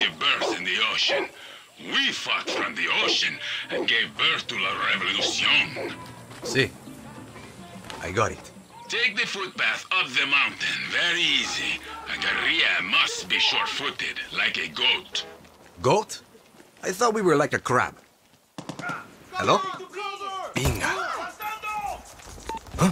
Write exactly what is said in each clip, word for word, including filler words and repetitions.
gave birth in the ocean. We fought from the ocean and gave birth to La Revolucion. See, I got it. Take the footpath up the mountain, very easy. A guerrilla must be short-footed, like a goat. Goat? I thought we were like a crab. Hello? Binga. Huh?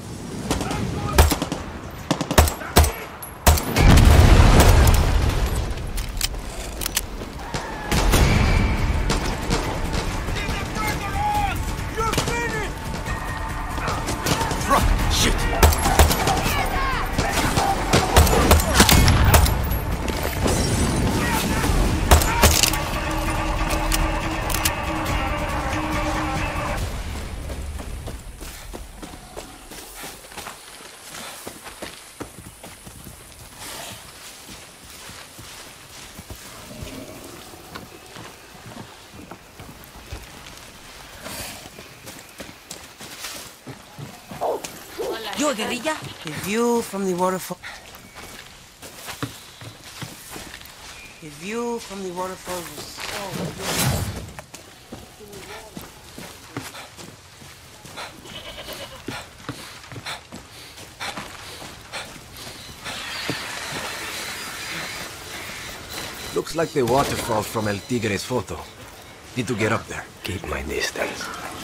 Yo, guerrilla. The view from the waterfall. The view from the waterfall was so good. Looks like the waterfall from El Tigre's photo. Need to get up there. Keep my distance.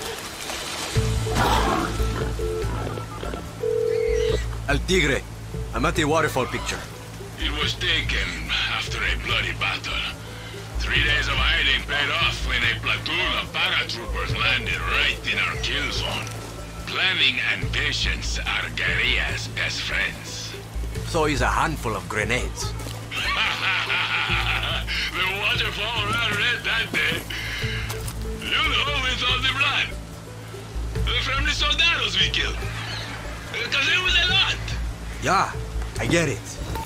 El Tigre, I'm at the waterfall picture. It was taken after a bloody battle. Three days of hiding paid off when a platoon of paratroopers landed right in our kill zone. Planning and patience are guerrillas' best friends. So is a handful of grenades. The waterfall ran red that day. You know with all the blood. From the soldados we killed. Because there was a lot. Yeah, I get it.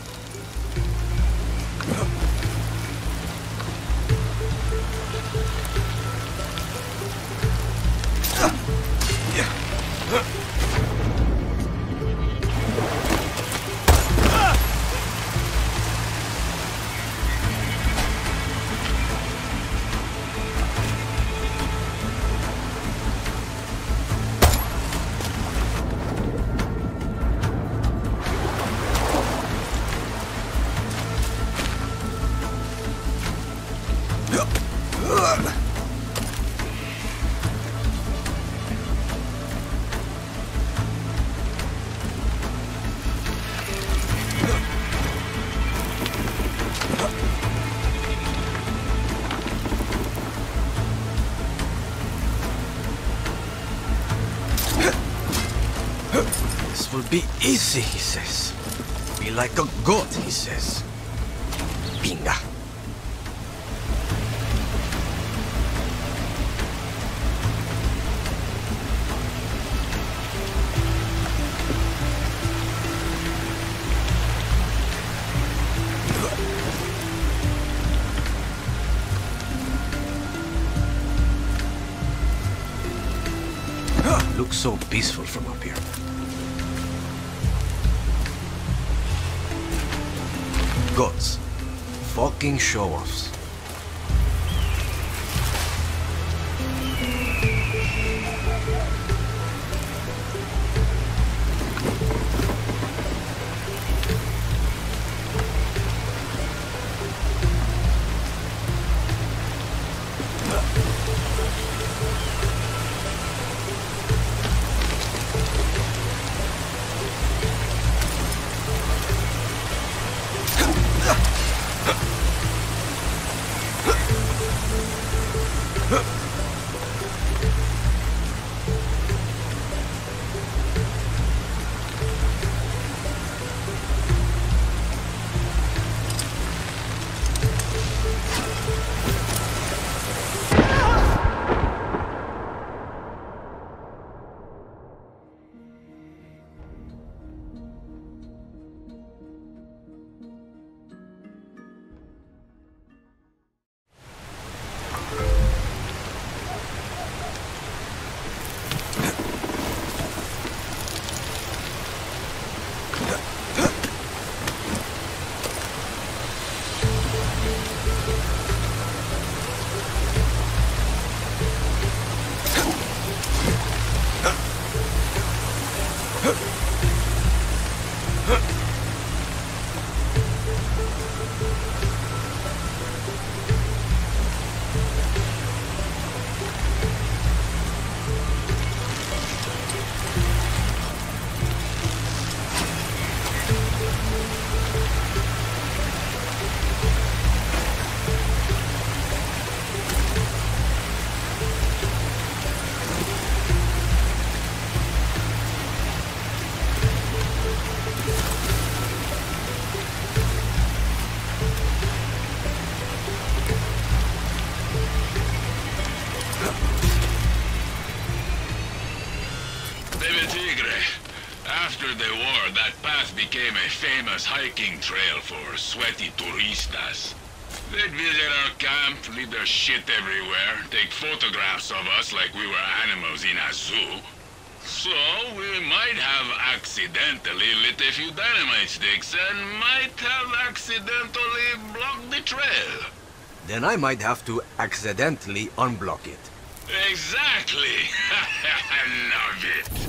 This will be easy, he says. Be like a goat, he says. Binga. Looks so peaceful from up here. Goats. Fucking show-offs. After the war, that path became a famous hiking trail for sweaty turistas. They'd visit our camp, leave their shit everywhere, take photographs of us like we were animals in a zoo. So, we might have accidentally lit a few dynamite sticks and might have accidentally blocked the trail. Then I might have to accidentally unblock it. Exactly! I love it!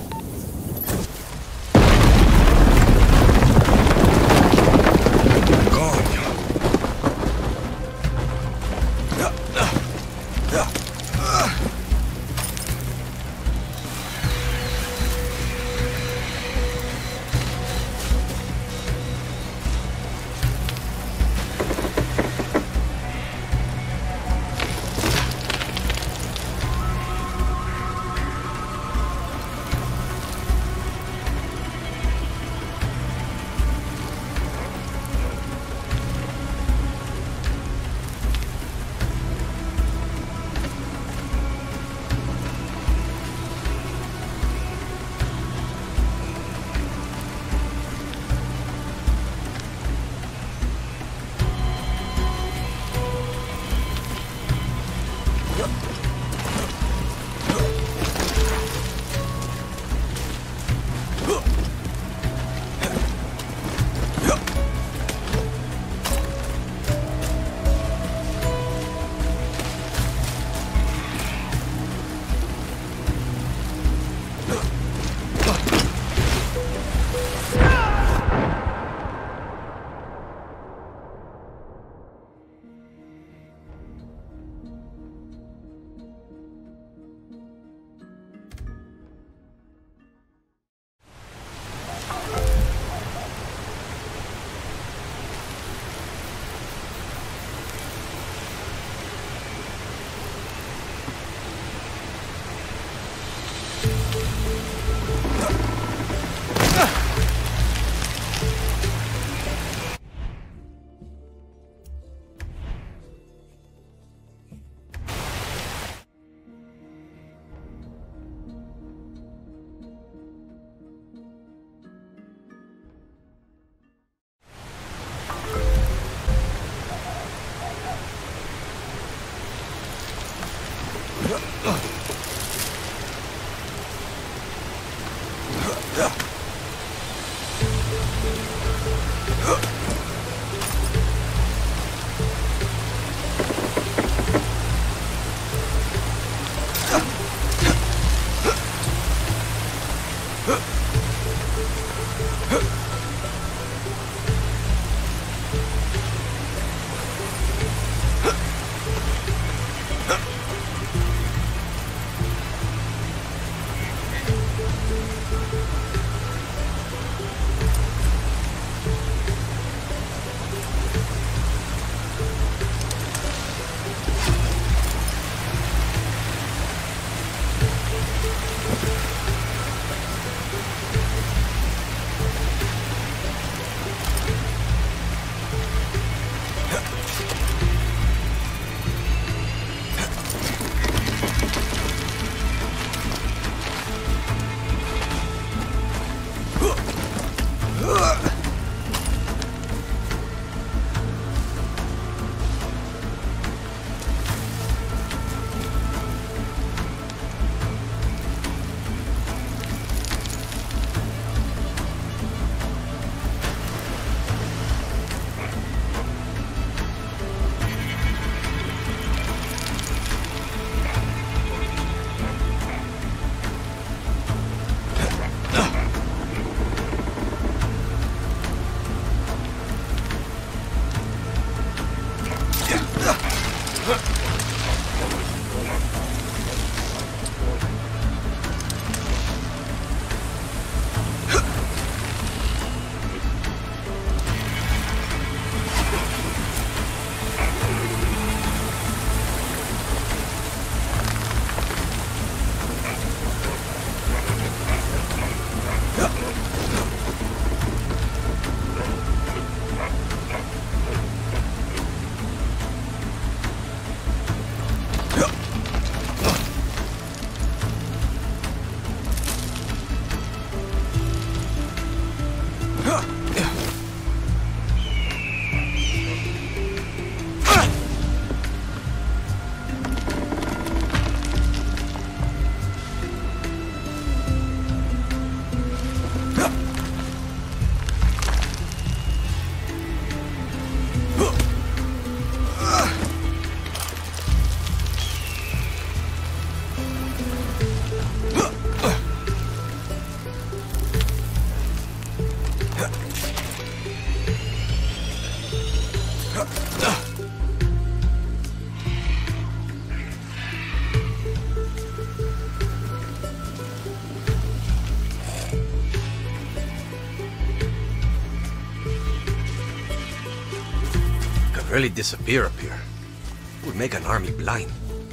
barely disappear up here. Would make an army blind.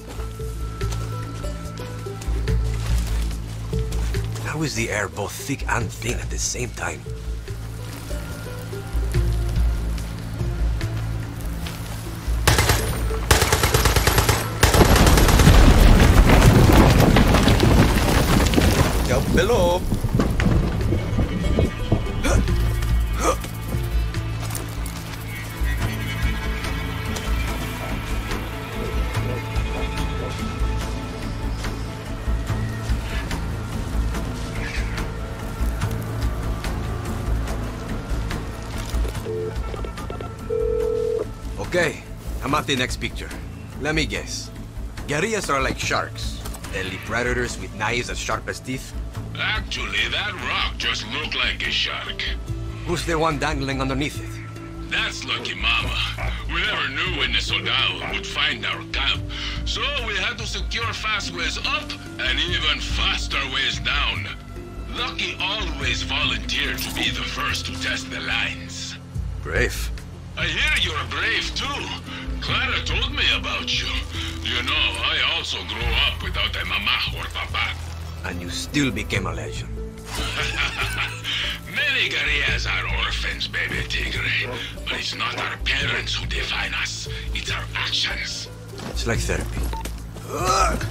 How is the air both thick and thin at the same time? Down below. Okay, I'm at the next picture. Let me guess. Guerrillas are like sharks. Deadly predators with knives as sharp as teeth. Actually, that rock just looked like a shark. Who's the one dangling underneath it? That's Lucky Mama. We never knew when the Soldado would find our camp, so we had to secure fast ways up and even faster ways down. Lucky always volunteered to be the first to test the lines. Brave. I hear you're brave too. Clara told me about you. You know, I also grew up without a mama or papa. And you still became a legend. Many guerrillas are orphans, baby Tigre. But it's not our parents who define us. It's our actions. It's like therapy. Ugh!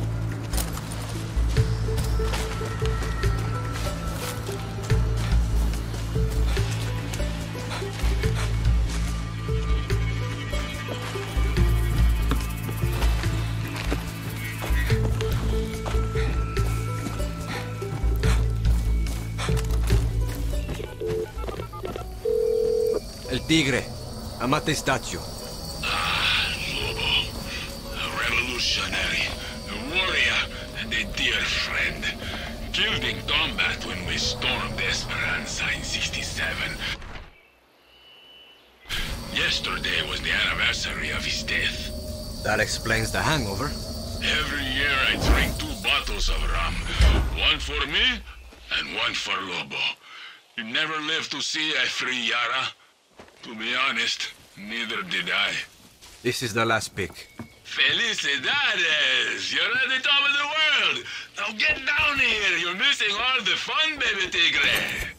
El Tigre. I'm at the statue. Ah, Lobo. A revolutionary, a warrior, and a dear friend. Killed in combat when we stormed Esperanza in sixty-seven. Yesterday was the anniversary of his death. That explains the hangover. Every year I drink two bottles of rum. One for me, and one for Lobo. You never lived to see a free Yara. To be honest, neither did I. This is the last pick. Felicidades! You're at the top of the world! Now get down here! You're missing all the fun, baby Tigre!